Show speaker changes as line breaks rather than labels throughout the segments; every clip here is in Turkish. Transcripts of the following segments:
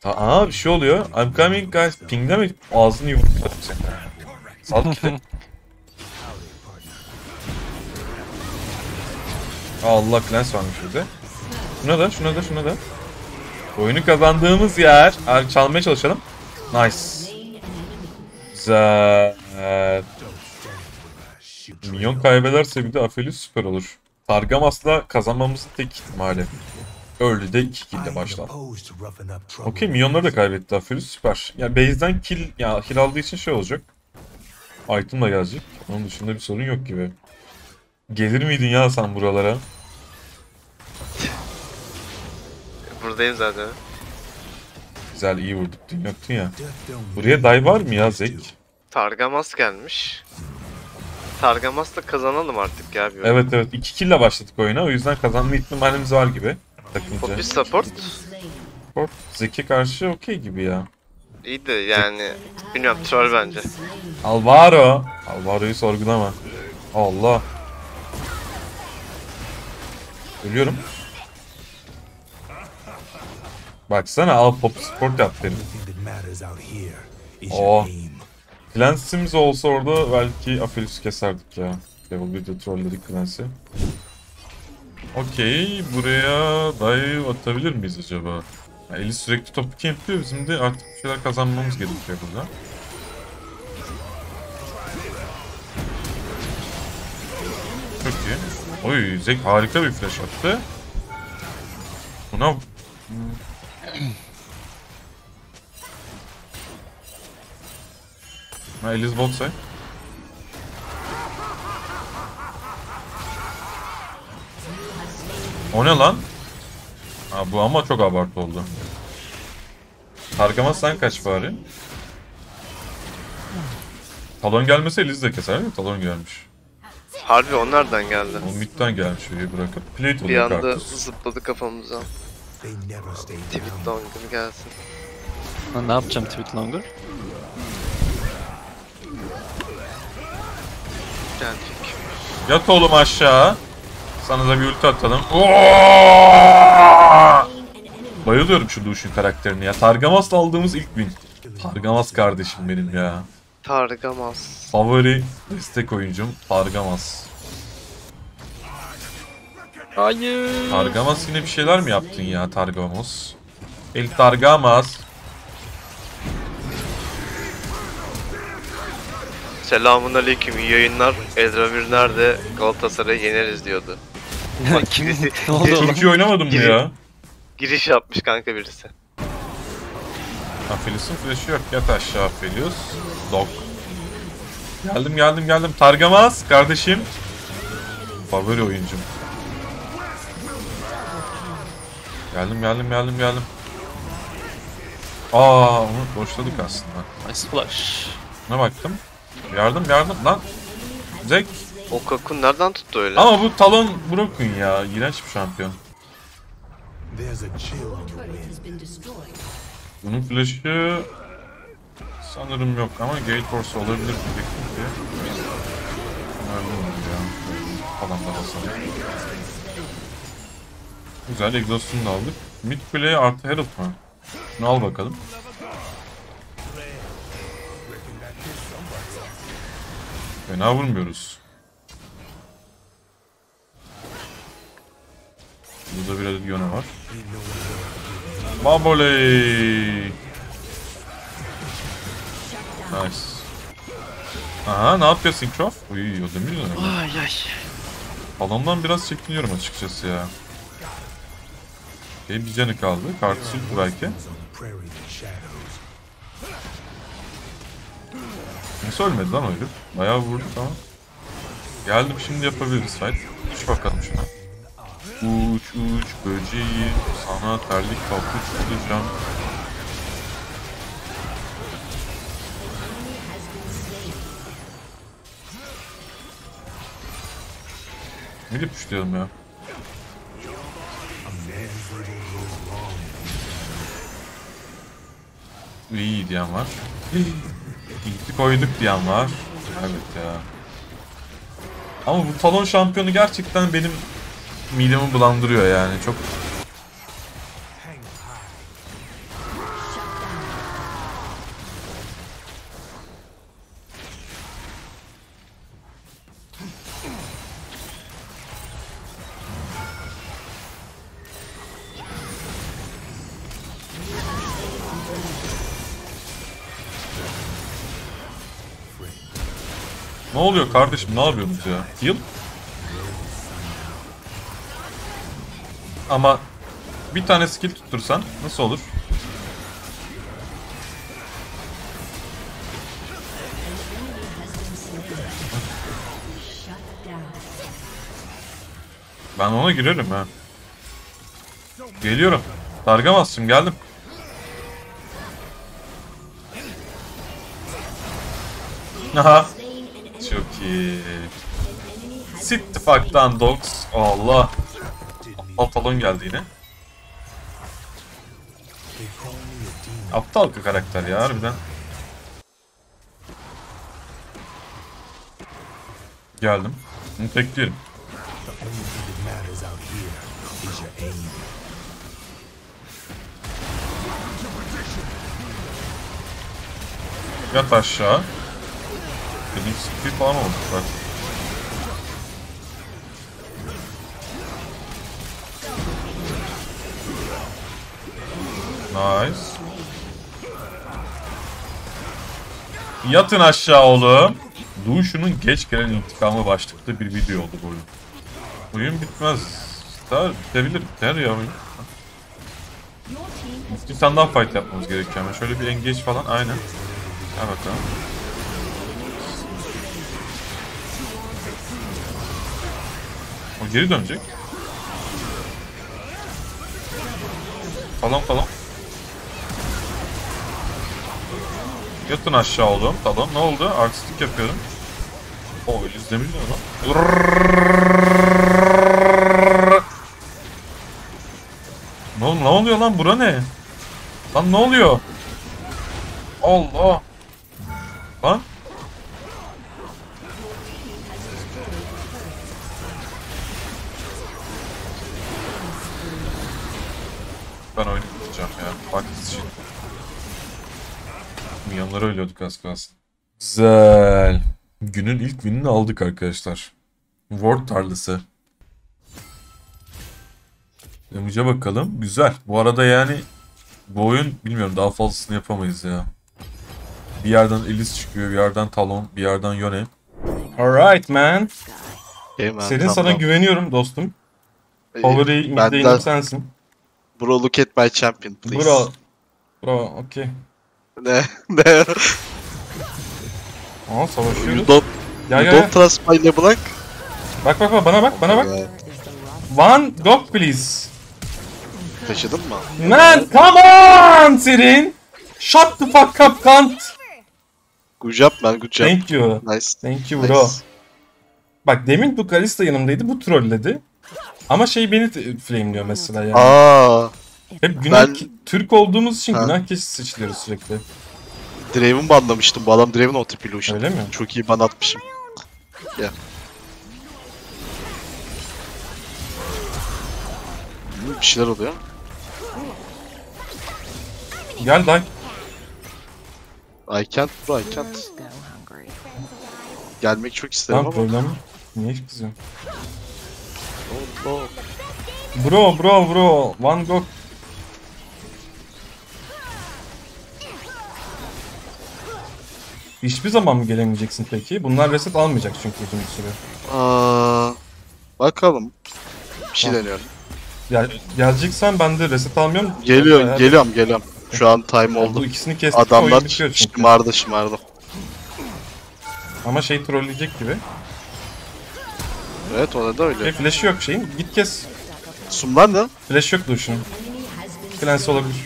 Aa bir şey oluyor. I'm coming guys. Ping'de mi? Ağzını yumurtladım seni. Sal gitti. Allah clans varmış bize. Şuna da. Oyunu kazandığımız yer. Çalmaya çalışalım. Nice. Güzel. Minyon kaybederse bir de Aphelios süper olur. Targamas'la kazanmamızın tek ihtimali. Early'de 2 kill ile başlar. Okey, minyonları da kaybetti Aphelios, süper. Ya base'den kill, ya kill aldığı için şey olacak. Item da gelecek. Onun dışında bir sorun yok gibi. Gelir miydin ya sen buralara?
Buradayım zaten.
Güzel, iyi vurduk. Dün yoktun ya. Buraya dive var mı ya Zek?
Targamas gelmiş. Targamas'la kazanalım artık ya bir oyun.
Evet 2 kill ile başladık oyuna. O yüzden kazanma ihtimalimiz var gibi.
Poppy
Takımca.
support.
Zek'e karşı okey gibi ya.
İyi de yani bilmiyorum, troll bence.
Alvaro'yu sorgulama. Allah. Ölüyorum. Baksana, al pop sport yap derim. Oh. Clans'imiz olsa orada belki Aphelios'u keserdik ya. Level 1'de trolledik Clans'i. Okey, buraya dive atabilir miyiz acaba? Ya, Elise sürekli topu campliyor, bizim de artık bir şeyler kazanmamız gerekiyor burada. Çok iyi. Oy, Zek harika bir flash attı. Buna... Elise bot say. O ne lan? Ha, bu ama çok abartı oldu. Targamas sen kaç bari? Talon gelmese Elise de keser mi? Talon gelmiş.
Harbi onlardan geldi.
O midden gelmiş öyle bırakıp. Plate
Bir
oluyor
anda
kartuz.
zıpladı kafamıza. Tweet longer gelsin.
Ne yapacağım tweet longer?
Gelecek.
Yat oğlum aşağı. Sana da bir ulti atalım. Bayılıyorum şu Lucian karakterini ya. Targamas'la aldığımız ilk win. Targamas kardeşim benim ya.
Targamas.
Favori destek oyuncum Targamas.
Hayır.
Targamas yine bir şeyler mi yaptın ya Targamas? El Targamas.
Selamun aleyküm, iyi yayınlar. Eldramir nerede? Galatasaray'ı yeneriz diyordu.
Kim? Ne oldu oğlum?
Türkiye oynamadın mı ya?
Giriş yapmış kanka birisi.
Aphelios'un flash'ı yok. Yat aşağı Aphelios. Dog. Geldim. Targamas kardeşim. Favori oyuncum. Geldim. Onu boşladık aslında.
Nice flash.
Buna baktım. Yardım lan. Zek.
O Kakun nereden tuttu öyle?
Ama bu Talon Broken ya. İğrenç bir şampiyon. Bunun flash'ı sanırım yok ama Gale Force olabilir diyecektim diye. Öldüm ya. Falan da basalım. Güzel, exhaust'unu da aldık. Mid kuleye artı Herald mı? Şunu al bakalım. Fena vurmuyoruz. Burada bir adet Yone var. Baboley. Nice. Aha, ne yapıyor Syncroft? Uy, o demir ne?
Ay.
Balondan biraz çekiniyorum açıkçası ya. Bir canı kaldı. Kartı sultu belki. Nasıl ölmedi lan o herif? Bayağı vurduk ama. Geldim, şimdi yapabiliriz fight. Uç bakalım şuna. Uç böceği. Sana terlik papuç alacağım. Ne de puşlayalım ya. İyi diyen var. İlki koyduk diyen var. Evet ya. Ama bu Talon şampiyonu gerçekten benim midemi bulandırıyor yani. Çok Ne oluyor kardeşim? Ne yapıyorsunuz ya? Heal. Ama bir tane skill tuttursan nasıl olur? Ben ona girerim ha. Geliyorum. Targamas'cığım geldim. Aha. Çok iyi. Sit the fuck down dogs. Allah. Altalon geldi yine. Aptal bir karakter ya harbiden. Geldim. Bunu bekliyorum. Yat aşağı. Benim speed falan oldu bak. Nice. Yatın aşağı oğlum. Lucian'ın geç gelen intikamı başlıklı bir video oldu bu oyun. Oyun bitmez. Daha bitebilir. Biter ya oyun. Bir tane daha fight yapmamız gerekiyor ama şöyle bir engage falan aynen. Gel bakalım. O geri dönecek. Falan. Yatın aşağı oğlum. Tamam. Ne oldu? Artistik yapıyorum. O izlemiş mi lan? Ne oluyor lan? Bura ne? Lan ne oluyor? Allah. Lan. Ben oyunu bitireceğim ya. Bak için. Milyonları ölüyorduk az kalsın. Güzel. Günün ilk winini aldık arkadaşlar. Ward tarlası. Damage'e bakalım. Güzel. Bu arada yani bu oyun bilmiyorum daha fazlasını yapamayız ya. Bir yerden Elise çıkıyor, bir yerden Talon, bir yerden Yone. Alright man. Senin sana güveniyorum dostum. Favori midlane'im sensin.
Bro look at my champion please.
Bro, okay.
Ne?
Aa savaşıyoruz.
You don't trust my LeBlanc?
Bak bana bak. One go please.
Taşıdın mı?
Man come on Sirin. Shut the fuck up cunt.
Good job man, good job.
Thank you.
Nice.
Thank you bro. Nice. Bak demin bu Kalista yanımdaydı, bu trolledi. Ama beni flameliyor mesela yani.
Aa.
Hep günah Türk olduğumuz için günah keçisi seçiliyoruz sürekli.
Draven banlamıştım. Bu adam Draven OTP Lucian.
Öyle mi?
Çok iyi ban atmışım. Gel. Bir şeyler oluyor.
Gel lan.
I can't bro, I can't. Gelmek çok isterim ama.
Problem. Niye kızıyorsun?
Oh.
Bro. One go. Hiçbir zaman mı gelemeyeceksin peki? Bunlar reset almayacak çünkü uzun bir süre.
Bakalım. Bir şey deniyorum.
Geleceksen ben de reset almıyorum.
Geliyorum. Şu an time oldu.
Bu ikisini kestik.
Adamlar şımardı.
Ama trolleyecek gibi.
Evet o da öyle.
Flash yok şeyin. Git kes.
Sumlar ne?
Flash yok Lucian. Cleanse olabilir.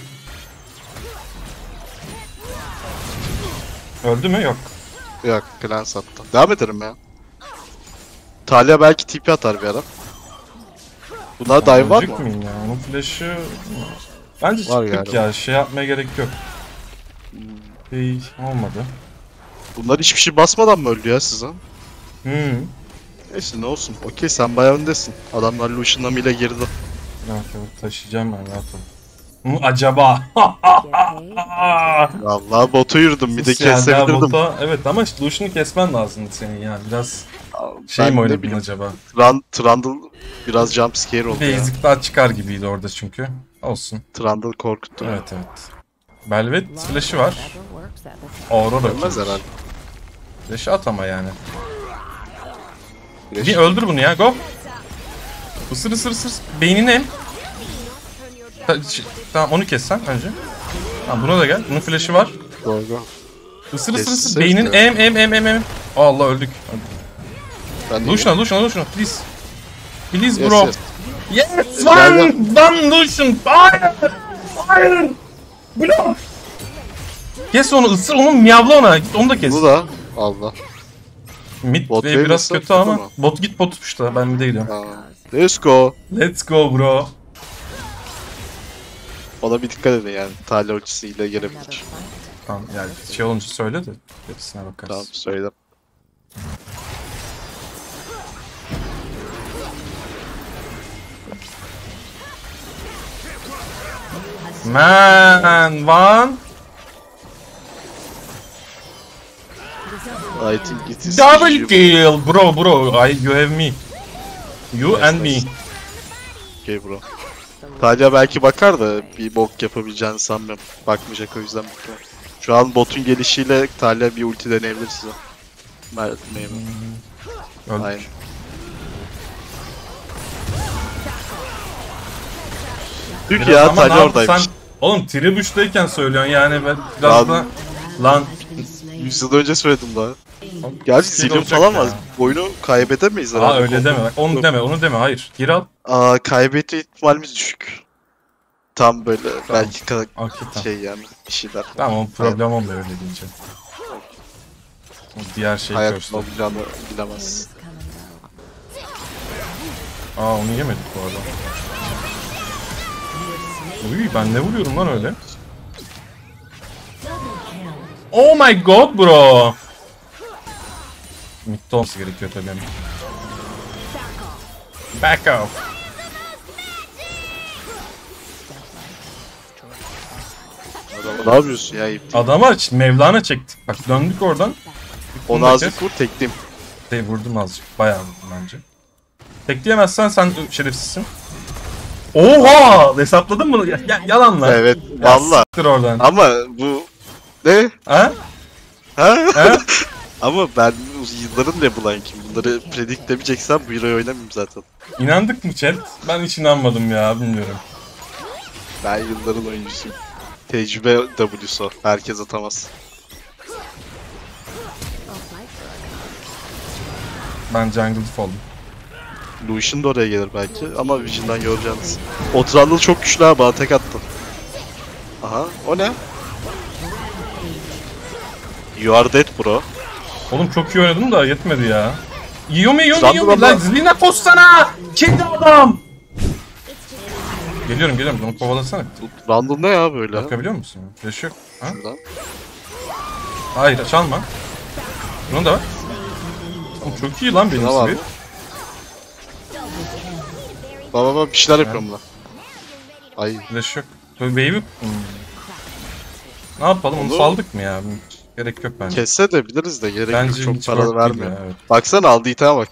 Öldü mü? Yok.
Yok, Cleanse attı. Devam ederim ya. Talia belki TP atar bir ara. Bunlar dive var mı?
Mıyım ya? Onun flash'ı... Bence
var
çıktık ya. Yapmaya gerek yok. Olmadı.
Bunlar hiçbir şey basmadan mı öldü ya size? Neyse ne olsun. Okey sen bayağı öndesin. Adamlar Lucian'la ile girdi.
Evet taşıyacağım ben rahatım. Acaba?
Vallahi botu yürüdüm bir de kesebilirdim.
Evet ama Lucian'ı kesmen lazımdı senin yani biraz mi oynadın acaba?
Trundle biraz jumpscare oldu ya.
Basic daha çıkar gibiydi orada çünkü. Olsun.
Trundle korkuttu.
Evet. Velvet flash'ı var. Aurora
ölmez herhalde.
Flash'ı at ama yani. Bir öldür bunu ya, go. Isır ısır ısır. Beynini em. Tamam onu kes sen önce. Tamam buna da gel. Bunun flash'ı var.
Go.
Isır ısır ısır.
Kessene
Beynin
işte.
em. Allah öldük.
Ben de
Lucian please. Please
Yes,
bro.
yes.
Yes
Geldim.
one Lucian. Hayır. Blok. Kes onu, ısır onu, miyavla ona. Git onu da kes.
Bu da Allah.
Mid
Bot
ve
wave
biraz
nasıl?
kötü ama.
Kötü mü?
Bot git bot uçta. Ben mid'e gidiyorum.
Aa. Let's go.
Let's go bro.
Ona bir dikkat edin yani. Talya ultisiyle gelebilir.
Tamam yani şey olunca söyle de hepsine bakarız.
Tamam söyledim.
Man, one.
I think it is
Double
you.
kill, bro. You have me. You
Nice,
and
nice.
me.
Okay bro. Talya belki bakar da bir bok yapabileceğini sanmıyorum. Bakmayacak o yüzden bakıyorum. Şu an botun gelişiyle Talya bir ulti deneyebilir size. Memnun.
Öldük.
Aynen. Tüh
Biraz
ya
ama ne
Talya
yaptın
oradaymış.
sen? Oğlum tribuştayken söylüyorsun yani ben biraz
Lan.
da... Lan.
100 yıl önce söyledim daha. Gerçi
Skill
Zillion
olacak
falan
ya.
var. Oyunu kaybedemeyiz
Aa
herhalde.
öyle deme. Onu deme, onu deme. Hayır. Gir al.
Kaybetme ihtimalimiz düşük. Tam böyle belki
Hakikaten.
şey yani bir şeyler.
Tamam, o problem olmuyor öyle deyince. O diğer şey
Hayat
köşte.
ne olacağını bilemez.
Aa onu yemedik bu arada. Uy ben ne vuruyorum lan öyle? Oh my god bro. Mid'de olması gerekiyor tabii. Back off.
Ne yapıyorsun ya Eyüp?
Adama Mevlana çektik. Bak döndük oradan.
Onu azıcık vur tektim.
Vurdum azıcık. Bayağı vurdum bence. Tekleyemezsen sen şerefsizsin. Oha! Hesapladın mı? Yalan lan.
Evet
Ya
valla.
siktir oradan.
Ama bu ne?
Ha?
Ha?
Ha?
Ama ben yılların LeBlanc'im. Bunları predict demeyeceksen bu hero'yu oynamayayım zaten.
İnandık mı chat? Ben hiç inanmadım ya, bilmiyorum.
Ben yılların oyuncusuyum. Tecrübe W'su. Herkes atamaz.
Ben jungle diff oldum.
Lucian da oraya gelir belki ama Vision'dan göreceğiniz. O Trundle çok güçlü ha, bana tek attı. Aha, o ne? You are dead bro.
Oğlum çok iyi oynadım da yetmedi ya. Yiyor mu
Trundle ama-
Lan Zilina koşsana! Kedi adam! Geliyorum bunu kovalasana.
Trundle ne ya böyle?
Bakabiliyor musun? Flash yok. Ha?
Şuradan.
Hayır çalma. Bunu da var. Oğlum çok iyi lan benim
Ne var
sivil.
bu? Baba bir şeyler yapıyorum lan. Ay
Flash yok. Wave'i... Ne yapalım, onu
Onu-
saldık mı ya? Gerek yok bence.
kesse de biliriz de gerek
Bence
yok, çok
hiç
para
worth değil
vermiyor.
ya, evet.
Baksana aldığı iteme bak.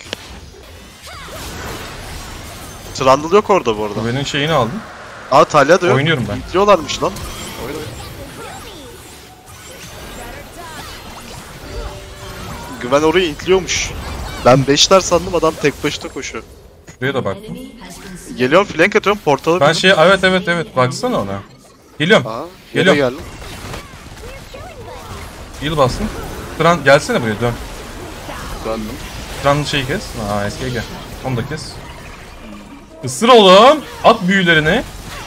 Trundle yok orada bu arada.
Bu benim şeyini aldım.
Aa Talya da yok.
Oynuyorum ben.
İntliyorlarmış lan. Oyna. Güven orayı intliyormuş. Ben 5'ler sandım, adam tek başına koşuyor.
Şuraya da baktım.
Geliyorum flank atıyorum portala.
Ben evet baksana ona. Geliyorum.
Aa,
Geliyorum.
geldim.
Heal bastım. Tran gelsene buraya dön.
Döndüm.
Tran'ın şeyi kes. Aa eskiye gel. Onu da kes. Isır oğlum. At büyülerini.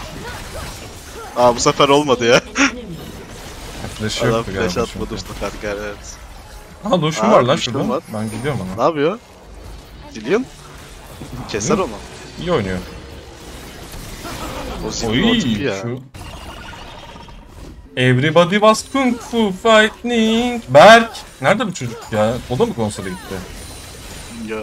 Aa bu sefer olmadı ya.
Flash
Adam
yoktu
flash
galiba.
atmadı bu sefer, evet.
Ha Lucian
Aa,
var lan
Lucian
şurada.
var.
Ben gidiyorum
Ne
ona.
yapıyor? Zillion? Keser
Hı?
onu.
İyi oynuyor.
O Zillion o tipi
Oy
ya.
şu. Everybody was kung fu fighting. Berk. Nerede bu çocuk ya? O da mı konsole gitti?
Ya.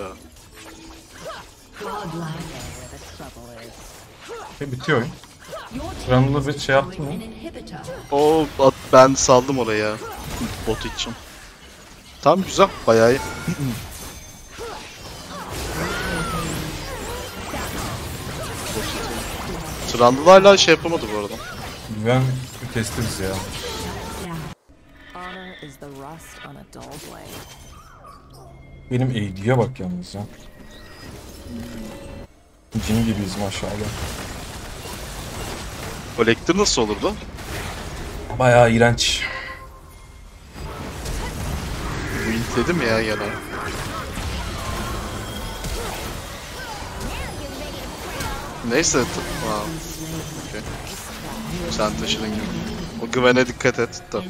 Bitiyor oyun. Trundle'ı bir şey yaptın mı?
Ben saldım oraya. Bot için. Tam güzel, bayağı iyi. Trundle hala şey yapamadı bu arada.
Güven kestiriz ya.
Honor is the rust on a dull blade.
Benim AD'ye bak yalnız ya. Cin gibiyiz maşallah.
Collector nasıl olurdu?
Bayağı iğrenç.
Bu dedim ya gene. Neyse. Wow. Okay. Sen taşıdın gibi. O güvene dikkat et. Tabii.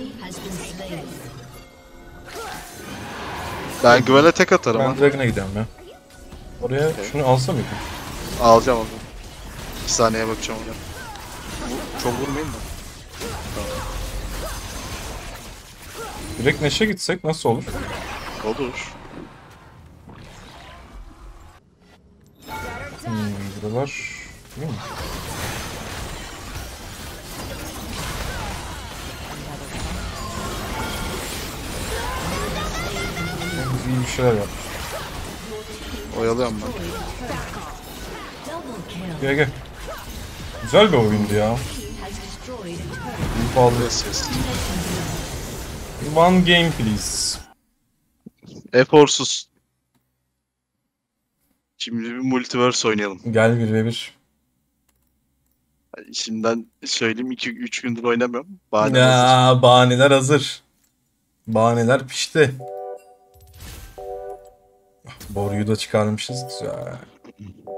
Ben güvene tek atarım
Ben
ha.
Dragon'a gidiyorum ya. Oraya şunu alsa mıydım?
Alacağım onu. 2 saniye bakacağım ona. Çok vurmayayım da.
Direkt Neşe gitsek nasıl olur?
Olur.
Buralar... Değil mi? Biz iyi bir şeyler yap.
Oyalıyorum ben.
Gel gel. Güzel bir oyundu ya. Vallahi.
Yes yes.
One game please.
Eforsuz. Şimdi bir multiverse oynayalım.
Gel 1v1.
Şimdiden söyleyeyim 2-3 gündür oynamıyorum. Bahane hazır.
Ya bahaneler hazır. Bahaneler pişti. Boruyu da çıkarmışız. Güzel.